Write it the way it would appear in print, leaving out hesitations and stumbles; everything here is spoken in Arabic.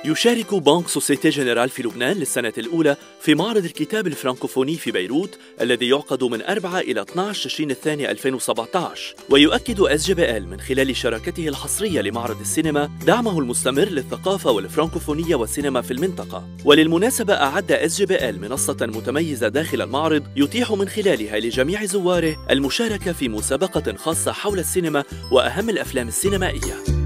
يشارك بنك سوسيتي جنرال في لبنان للسنة الأولى في معرض الكتاب الفرنكوفوني في بيروت الذي يعقد من 4 إلى 12 تشرين الثاني 2017. ويؤكد SGBL من خلال شراكته الحصرية لمعرض السينما دعمه المستمر للثقافة والفرنكوفونية والسينما في المنطقة. وللمناسبة أعد SGBL منصة متميزة داخل المعرض يتيح من خلالها لجميع زواره المشاركة في مسابقة خاصة حول السينما وأهم الأفلام السينمائية.